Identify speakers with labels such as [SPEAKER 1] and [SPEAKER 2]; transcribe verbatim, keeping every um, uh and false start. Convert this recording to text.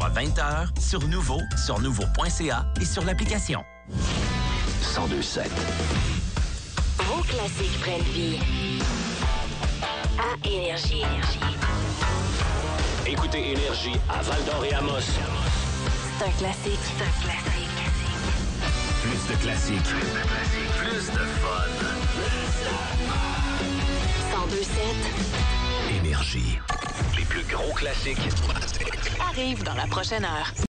[SPEAKER 1] soit vingt heures, sur Nouveau, sur nouveau point c a et sur l'application.
[SPEAKER 2] cent deux sept.
[SPEAKER 3] Vos classiques prennent vie. À Énergie.
[SPEAKER 2] Écoutez Énergie à Val-d'Or et Amos.
[SPEAKER 3] C'est un classique. C'est un classique.
[SPEAKER 2] Plus de classiques. Plus de classiques. Plus de fun.
[SPEAKER 3] cent deux sept.
[SPEAKER 2] Énergie. Les plus gros classiques
[SPEAKER 3] Arrive dans la prochaine heure.